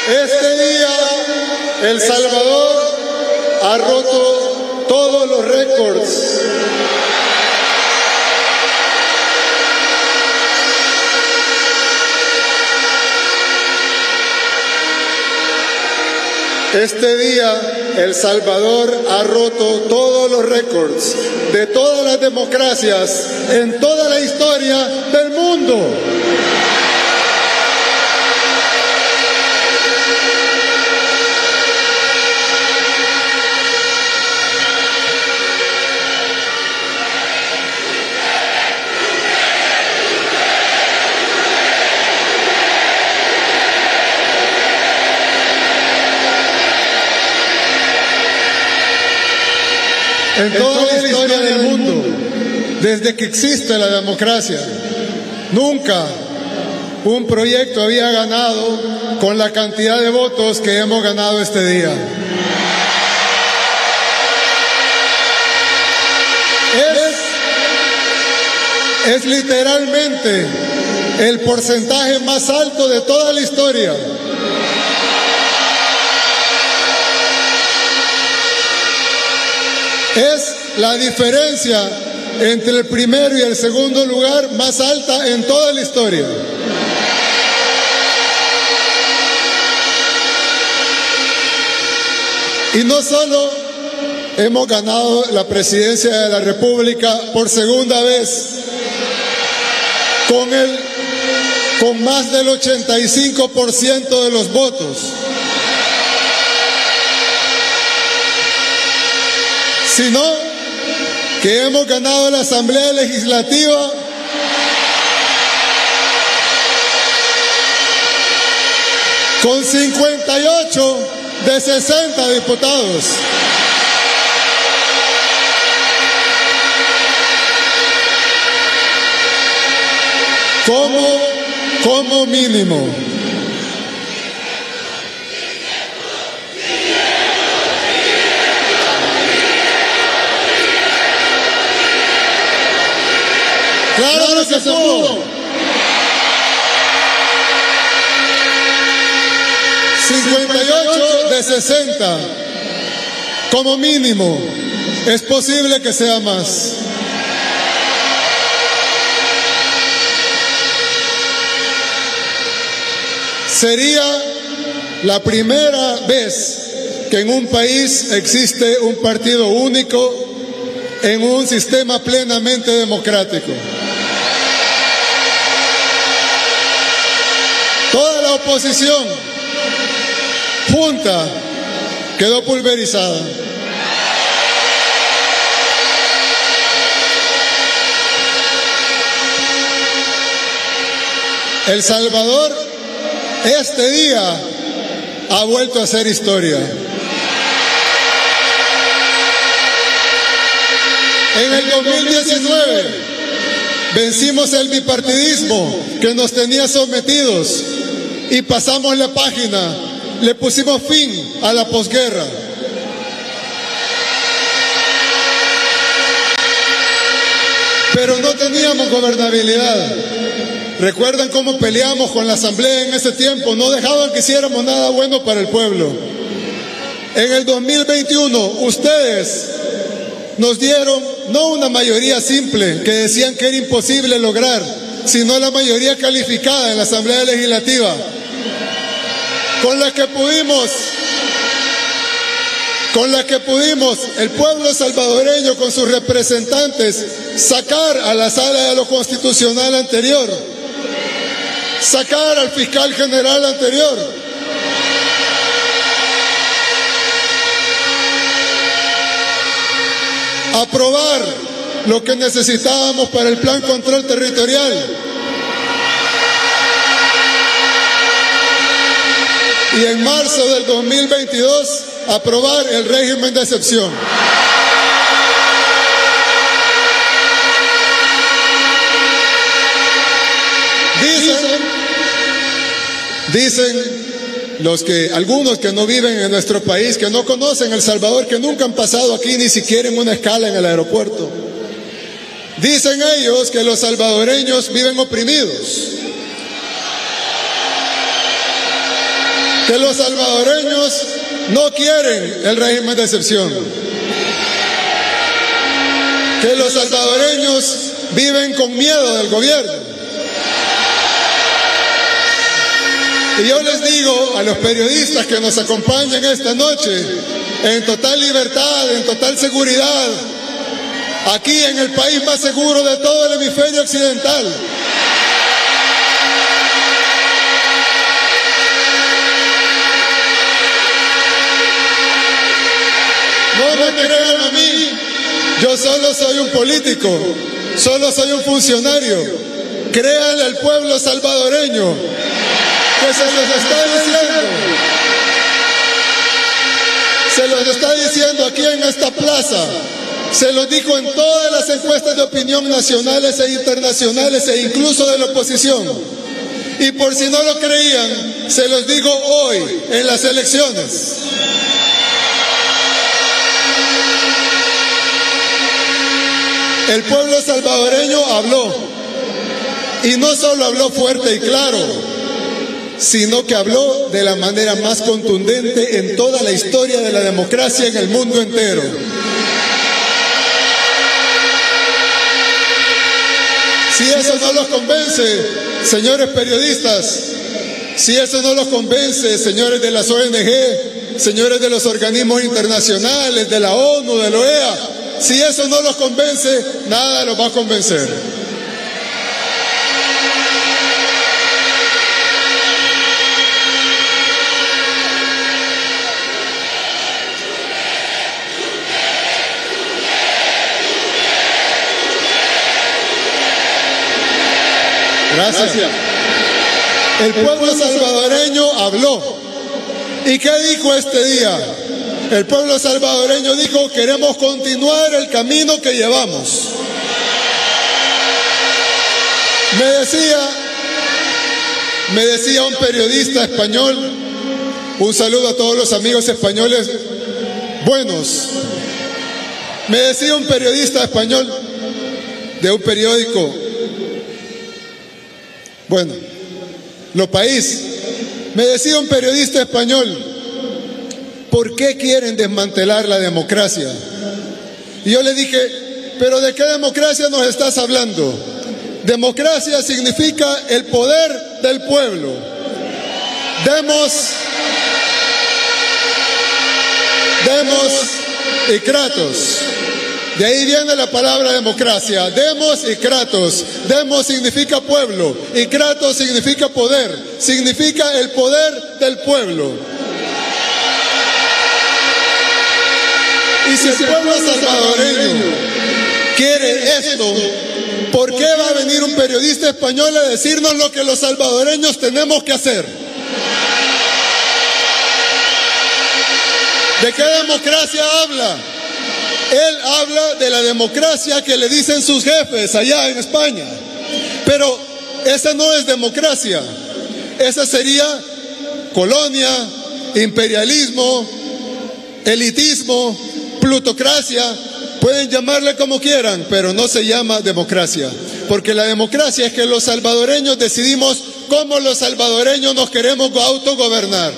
Este día, El Salvador ha roto todos los récords. Este día, El Salvador ha roto todos los récords de todas las democracias en toda la historia del mundo. En toda la historia del mundo, desde que existe la democracia, nunca un proyecto había ganado con la cantidad de votos que hemos ganado este día. Es literalmente el porcentaje más alto de toda la historia. Es la diferencia entre el primero y el segundo lugar más alta en toda la historia. Y no solo hemos ganado la presidencia de la República por segunda vez, con más del 85% de los votos, sino que hemos ganado la Asamblea Legislativa con 58 de 60 diputados. Como mínimo. ¡Claro que se pudo! 58 de 60, como mínimo. Es posible que sea más. Sería la primera vez que en un país existe un partido único en un sistema plenamente democrático. Toda la oposición junta quedó pulverizada. El Salvador este día ha vuelto a hacer historia. En el 2019 vencimos el bipartidismo que nos tenía sometidos y pasamos la página, le pusimos fin a la posguerra. Pero no teníamos gobernabilidad. ¿Recuerdan cómo peleamos con la Asamblea en ese tiempo? No dejaban que hiciéramos nada bueno para el pueblo. En el 2021, ustedes nos dieron no una mayoría simple, que decían que era imposible lograr, sino la mayoría calificada en la Asamblea Legislativa, con la que pudimos el pueblo salvadoreño con sus representantes sacar a la Sala de lo Constitucional anterior, sacar al fiscal general anterior, aprobar lo que necesitábamos para el Plan Control Territorial y en marzo del 2022 aprobar el régimen de excepción. Dicen algunos que no viven en nuestro país, que no conocen El Salvador, que nunca han pasado aquí ni siquiera en una escala en el aeropuerto. Dicen ellos que los salvadoreños viven oprimidos, que los salvadoreños no quieren el régimen de excepción, que los salvadoreños viven con miedo del gobierno. Y yo les digo a los periodistas que nos acompañan esta noche, en total libertad, en total seguridad, aquí en el país más seguro de todo el hemisferio occidental, no me crean a mí, yo solo soy un político, solo soy un funcionario. Créanle al pueblo salvadoreño que se los está diciendo aquí en esta plaza, se los dijo en todas las encuestas de opinión nacionales e internacionales e incluso de la oposición. Y por si no lo creían, se los digo hoy en las elecciones. El pueblo salvadoreño habló, y no solo habló fuerte y claro, sino que habló de la manera más contundente en toda la historia de la democracia en el mundo entero. Si eso no los convence, señores periodistas, si eso no los convence, señores de las ONG, señores de los organismos internacionales, de la ONU, de la OEA, si eso no los convence, nada los va a convencer. Gracias. El pueblo salvadoreño habló. ¿Y qué dijo este día? El pueblo salvadoreño dijo: queremos continuar el camino que llevamos. Me decía un periodista español, un saludo a todos los amigos españoles buenos. Me decía un periodista español de un periódico, bueno, Lo País, me decía un periodista español: ¿por qué quieren desmantelar la democracia? Y yo le dije: ¿pero de qué democracia nos estás hablando? Democracia significa el poder del pueblo. Demos y kratos. De ahí viene la palabra democracia. Demos y kratos. Demos significa pueblo y kratos significa poder. Significa el poder del pueblo. Y si el pueblo salvadoreño quiere esto, ¿por qué va a venir un periodista español a decirnos lo que los salvadoreños tenemos que hacer? ¿De qué democracia habla? Él habla de la democracia que le dicen sus jefes allá en España. Pero esa no es democracia. Esa sería colonia, imperialismo, elitismo, plutocracia. Pueden llamarle como quieran, pero no se llama democracia. Porque la democracia es que los salvadoreños decidimos cómo los salvadoreños nos queremos autogobernar.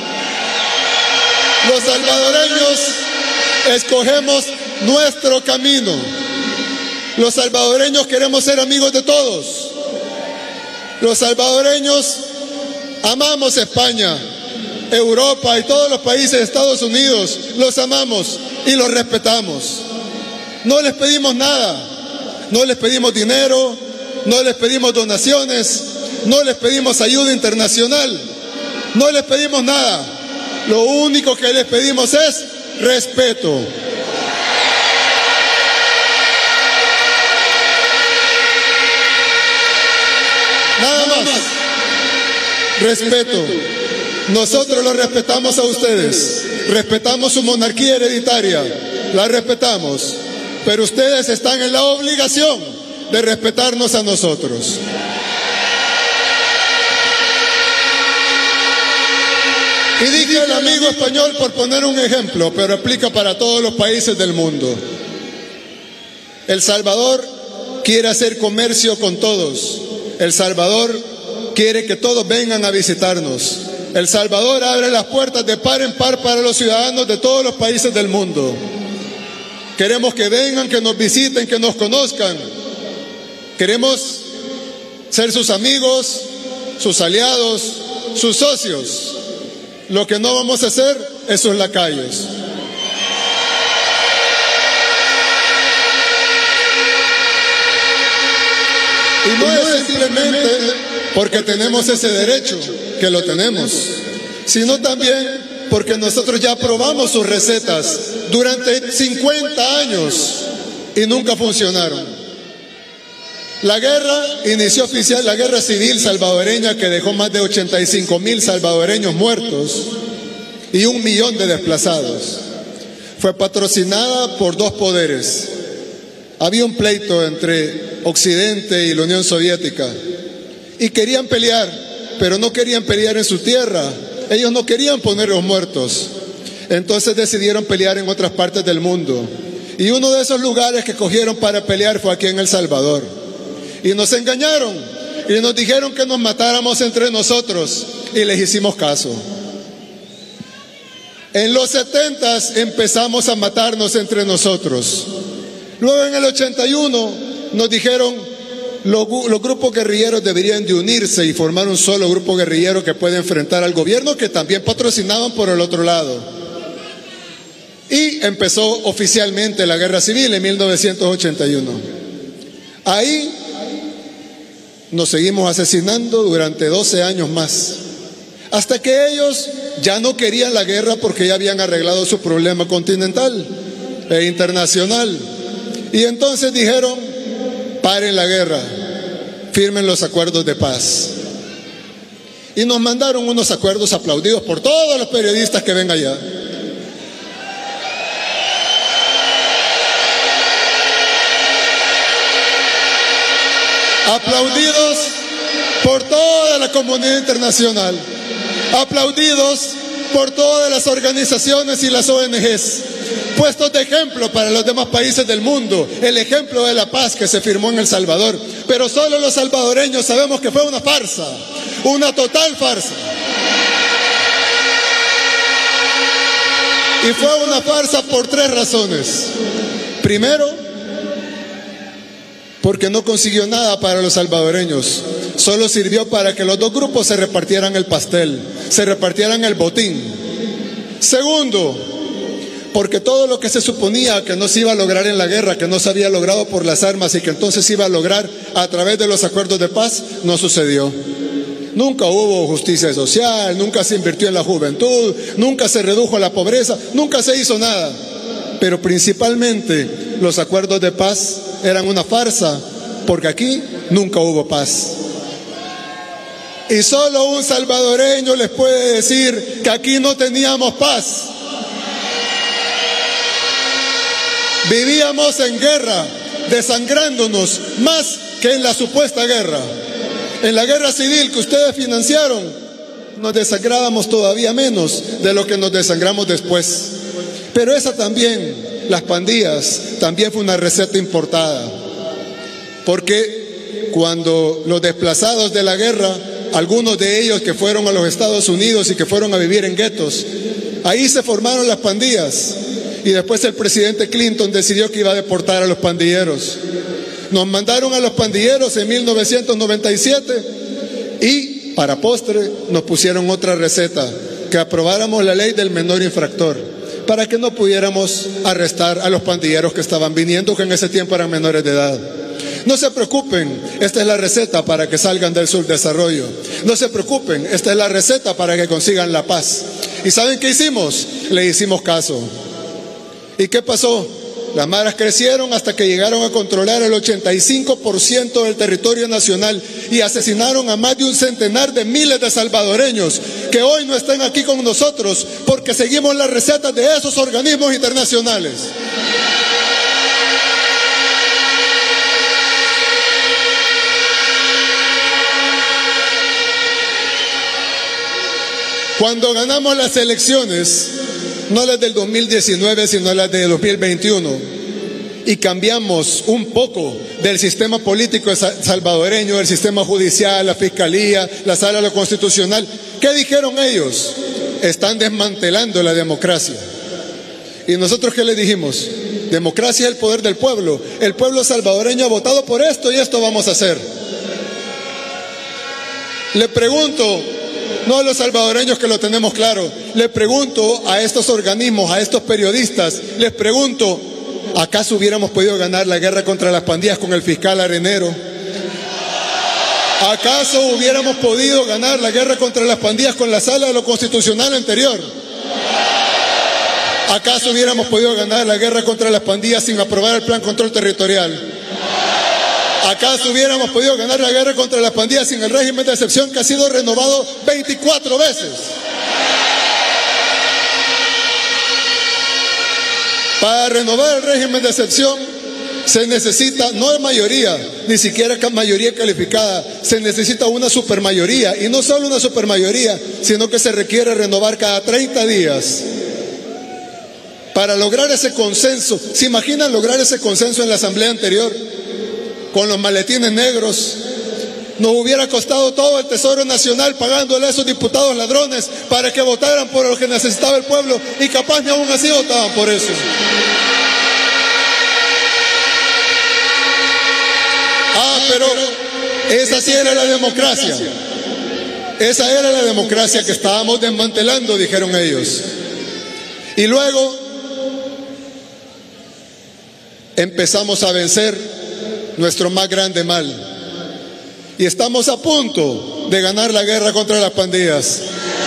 Los salvadoreños escogemos nuestro camino. Los salvadoreños queremos ser amigos de todos. Los salvadoreños amamos España, Europa y todos los países de Estados Unidos. Los amamos y los respetamos. No les pedimos nada, no les pedimos dinero, no les pedimos donaciones, no les pedimos ayuda internacional, no les pedimos nada. Lo único que les pedimos es respeto. Nada más. Respeto. Nosotros los respetamos a ustedes. Respetamos su monarquía hereditaria. La respetamos. Pero ustedes están en la obligación de respetarnos a nosotros. Y dije el amigo español por poner un ejemplo, pero aplica para todos los países del mundo. El Salvador quiere hacer comercio con todos. El Salvador quiere que todos vengan a visitarnos. El Salvador abre las puertas de par en par para los ciudadanos de todos los países del mundo. Queremos que vengan, que nos visiten, que nos conozcan. Queremos ser sus amigos, sus aliados, sus socios. Lo que no vamos a hacer es sus lacayos. Y no es simplemente porque tenemos ese derecho, que lo tenemos, sino también porque nosotros ya probamos sus recetas durante 50 años y nunca funcionaron. La guerra inició oficial, la guerra civil salvadoreña, que dejó más de 85,000 salvadoreños muertos y 1 millón de desplazados. Fue patrocinada por dos poderes. Había un pleito entre Occidente y la Unión Soviética y querían pelear, pero no querían pelear en su tierra. Ellos no querían poner los muertos. Entonces decidieron pelear en otras partes del mundo. Y uno de esos lugares que cogieron para pelear fue aquí en El Salvador. Y nos engañaron y nos dijeron que nos matáramos entre nosotros y les hicimos caso. En los 70s empezamos a matarnos entre nosotros. Luego en el 81 nos dijeron los grupos guerrilleros deberían de unirse y formar un solo grupo guerrillero que pueda enfrentar al gobierno, que también patrocinaban por el otro lado. Y empezó oficialmente la guerra civil en 1981. Ahí nos seguimos asesinando durante 12 años más, hasta que ellos ya no querían la guerra porque ya habían arreglado su problema continental e internacional. Y entonces dijeron: paren la guerra, firmen los acuerdos de paz. Y nos mandaron unos acuerdos aplaudidos por todos los periodistas que ven allá. Aplaudidos por toda la comunidad internacional, aplaudidos por todas las organizaciones y las ONGs, puestos de ejemplo para los demás países del mundo, el ejemplo de la paz que se firmó en El Salvador. Pero solo los salvadoreños sabemos que fue una farsa, una total farsa. Y fue una farsa por 3 razones. Primero, porque no consiguió nada para los salvadoreños. Solo sirvió para que los dos grupos se repartieran el pastel, se repartieran el botín. Segundo, porque todo lo que se suponía que no se iba a lograr en la guerra, que no se había logrado por las armas y que entonces se iba a lograr a través de los acuerdos de paz, no sucedió. Nunca hubo justicia social, nunca se invirtió en la juventud, nunca se redujo la pobreza, nunca se hizo nada. Pero principalmente los acuerdos de paz eran una farsa, porque aquí nunca hubo paz. Y solo un salvadoreño les puede decir que aquí no teníamos paz. Vivíamos en guerra, desangrándonos más que en la supuesta guerra. En la guerra civil que ustedes financiaron, nos desangrábamos todavía menos de lo que nos desangramos después. Pero esa también, las pandillas, también fue una receta importada. Porque cuando los desplazados de la guerra, algunos de ellos que fueron a los Estados Unidos y que fueron a vivir en guetos, ahí se formaron las pandillas. Y después el presidente Clinton decidió que iba a deportar a los pandilleros. Nos mandaron a los pandilleros en 1997 y para postre nos pusieron otra receta, que aprobáramos la ley del menor infractor, para que no pudiéramos arrestar a los pandilleros que estaban viniendo, que en ese tiempo eran menores de edad. No se preocupen, esta es la receta para que salgan del subdesarrollo. No se preocupen, esta es la receta para que consigan la paz. ¿Y saben qué hicimos? Le hicimos caso. ¿Y qué pasó? Las maras crecieron hasta que llegaron a controlar el 85% del territorio nacional y asesinaron a más de 100 de miles de salvadoreños que hoy no están aquí con nosotros porque seguimos las recetas de esos organismos internacionales. Cuando ganamos las elecciones, no las del 2019, sino las de 2021, y cambiamos un poco del sistema político salvadoreño, el sistema judicial, la fiscalía, la sala constitucional, ¿Qué dijeron ellos? Están desmantelando la democracia. ¿Y nosotros qué les dijimos? Democracia es el poder del pueblo. El pueblo salvadoreño ha votado por esto y esto vamos a hacer. Le pregunto, no a los salvadoreños que lo tenemos claro, le pregunto a estos organismos, a estos periodistas, les pregunto, ¿acaso hubiéramos podido ganar la guerra contra las pandillas con el fiscal Arenero? ¿Acaso hubiéramos podido ganar la guerra contra las pandillas con la sala de lo constitucional anterior? ¿Acaso hubiéramos podido ganar la guerra contra las pandillas sin aprobar el plan control territorial? ¿Acaso hubiéramos podido ganar la guerra contra las pandillas sin el régimen de excepción que ha sido renovado 24 veces? Para renovar el régimen de excepción se necesita, no de mayoría, ni siquiera mayoría calificada, se necesita una supermayoría, y no solo una supermayoría, sino que se requiere renovar cada 30 días. Para lograr ese consenso, ¿se imaginan lograr ese consenso en la asamblea anterior? Con los maletines negros, nos hubiera costado todo el Tesoro Nacional pagándole a esos diputados ladrones para que votaran por lo que necesitaba el pueblo, y capaz ni aún así votaban por eso. Pero esa sí era la democracia. Esa era la democracia que estábamos desmantelando, dijeron ellos. Y luego empezamos a vencer nuestro más grande mal. Y estamos a punto de ganar la guerra contra las pandillas.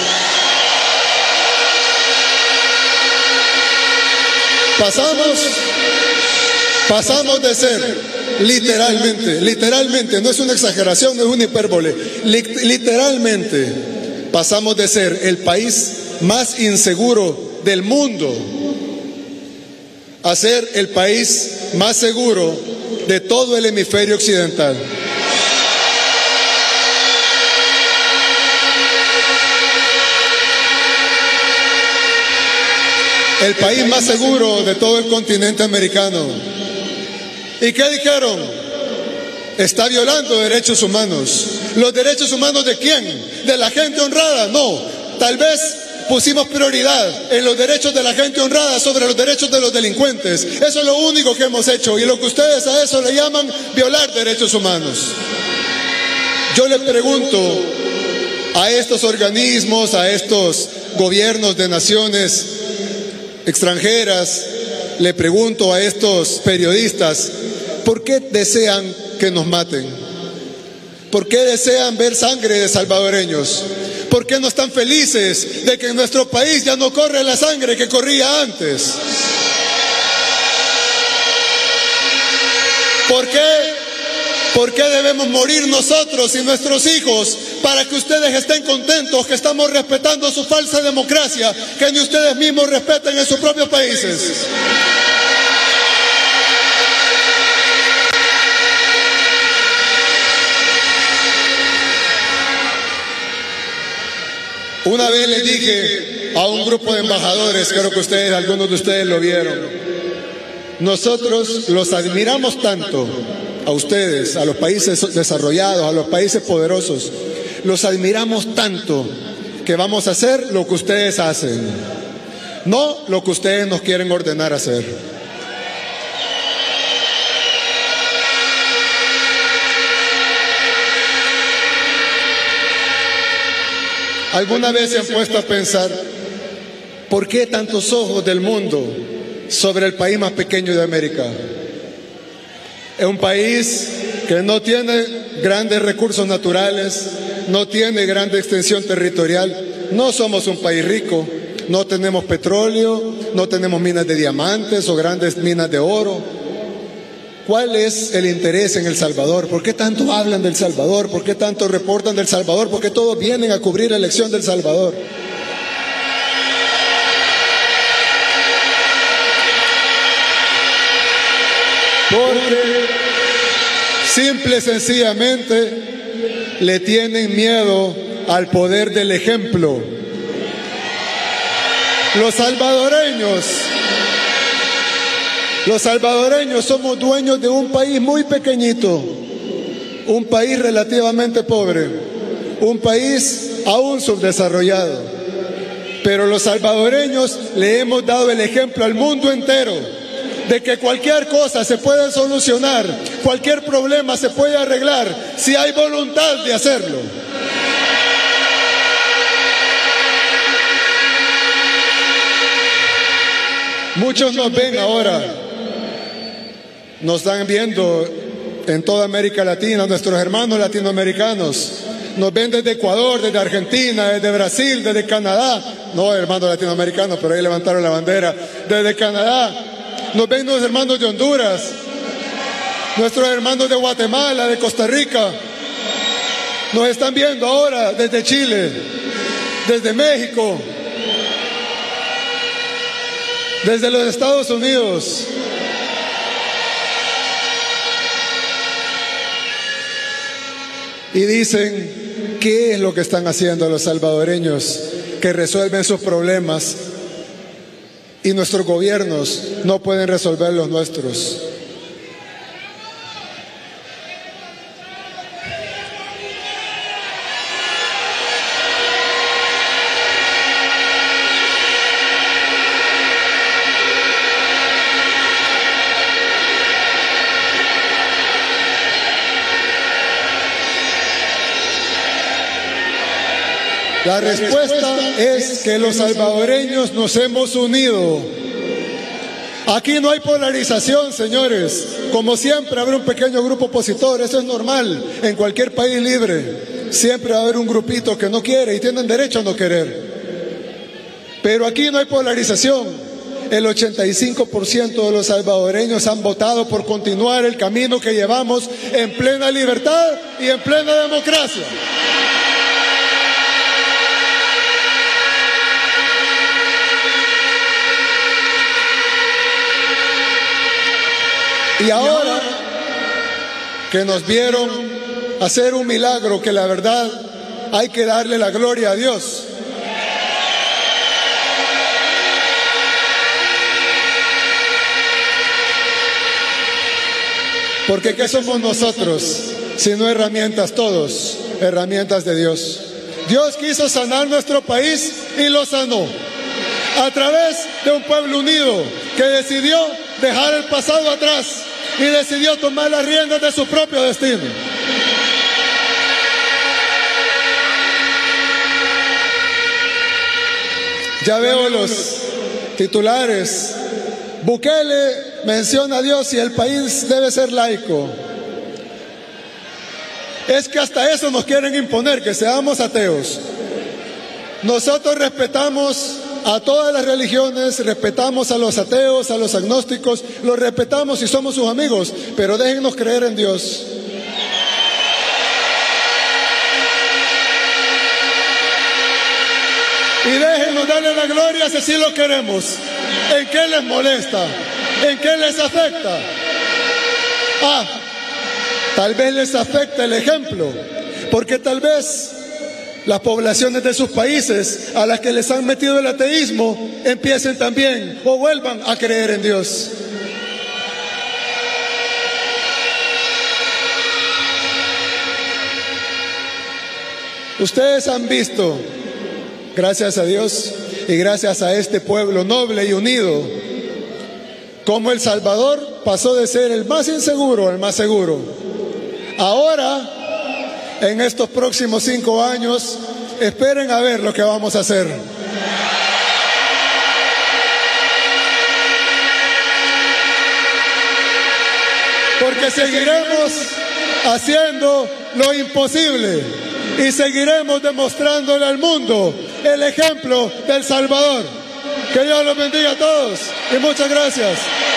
Pasamos de ser literalmente, no es una exageración, no es una hipérbole, literalmente pasamos de ser el país más inseguro del mundo a ser el país más seguro de todo el hemisferio occidental. El país más seguro de todo el continente americano. ¿Y qué dijeron? Está violando derechos humanos. ¿Los derechos humanos de quién? ¿De la gente honrada? No. Tal vez pusimos prioridad en los derechos de la gente honrada sobre los derechos de los delincuentes. Eso es lo único que hemos hecho. Y lo que ustedes a eso le llaman violar derechos humanos. Yo le pregunto a estos organismos, a estos gobiernos de naciones extranjeras, le pregunto a estos periodistas, ¿por qué desean que nos maten? ¿Por qué desean ver sangre de salvadoreños? ¿Por qué no están felices de que en nuestro país ya no corre la sangre que corría antes? ¿Por qué debemos morir nosotros y nuestros hijos para que ustedes estén contentos que estamos respetando su falsa democracia, que ni ustedes mismos respetan en sus propios países? Una vez les dije a un grupo de embajadores, creo que algunos de ustedes lo vieron, nosotros los admiramos tanto a ustedes, a los países desarrollados, a los países poderosos, los admiramos tanto que vamos a hacer lo que ustedes hacen, no lo que ustedes nos quieren ordenar hacer. ¿Alguna vez se han puesto a pensar por qué tantos ojos del mundo sobre el país más pequeño de América? Es un país que no tiene grandes recursos naturales, no tiene grande extensión territorial, no somos un país rico, no tenemos petróleo, no tenemos minas de diamantes o grandes minas de oro. ¿Cuál es el interés en El Salvador? ¿Por qué tanto hablan del Salvador? ¿Por qué tanto reportan del Salvador? ¿Por qué todos vienen a cubrir la elección del Salvador? Porque simple y sencillamente le tienen miedo al poder del ejemplo. Los salvadoreños somos dueños de un país muy pequeñito, un país relativamente pobre, un país aún subdesarrollado. Pero los salvadoreños le hemos dado el ejemplo al mundo entero de que cualquier cosa se puede solucionar, cualquier problema se puede arreglar si hay voluntad de hacerlo. Muchos nos ven ahora, nos están viendo en toda América Latina, nuestros hermanos latinoamericanos. Nos ven desde Ecuador, desde Argentina, desde Brasil, desde Canadá. No, hermanos latinoamericanos, pero ahí levantaron la bandera. Desde Canadá. Nos ven los hermanos de Honduras, nuestros hermanos de Guatemala, de Costa Rica. Nos están viendo ahora desde Chile, desde México, desde los Estados Unidos. Y dicen, ¿qué es lo que están haciendo los salvadoreños que resuelven sus problemas y nuestros gobiernos no pueden resolver los nuestros? La respuesta es que los salvadoreños nos hemos unido. Aquí no hay polarización, señores. Como siempre habrá un pequeño grupo opositor, eso es normal en cualquier país libre. Siempre va a haber un grupito que no quiere y tienen derecho a no querer. Pero aquí no hay polarización. El 85% de los salvadoreños han votado por continuar el camino que llevamos en plena libertad y en plena democracia. Y ahora que nos vieron hacer un milagro, que la verdad hay que darle la gloria a Dios. Porque ¿qué somos nosotros? Sino herramientas todos, herramientas de Dios. Dios quiso sanar nuestro país y lo sanó a través de un pueblo unido que decidió dejar el pasado atrás y decidió tomar las riendas de su propio destino. Ya veo los titulares. Bukele menciona a Dios y el país debe ser laico. Es que hasta eso nos quieren imponer, que seamos ateos. Nosotros respetamos a todas las religiones, respetamos a los ateos, a los agnósticos, los respetamos y somos sus amigos, pero déjennos creer en Dios. Y déjenos darle la gloria si así lo queremos. ¿En qué les molesta? ¿En qué les afecta? Tal vez les afecta el ejemplo, porque tal vez las poblaciones de sus países a las que les han metido el ateísmo empiecen también o vuelvan a creer en Dios. Ustedes han visto, gracias a Dios y gracias a este pueblo noble y unido, cómo El Salvador pasó de ser el más inseguro al más seguro. Ahora, en estos próximos 5 años, esperen a ver lo que vamos a hacer. Porque seguiremos haciendo lo imposible y seguiremos demostrándole al mundo el ejemplo del Salvador. Que Dios los bendiga a todos y muchas gracias.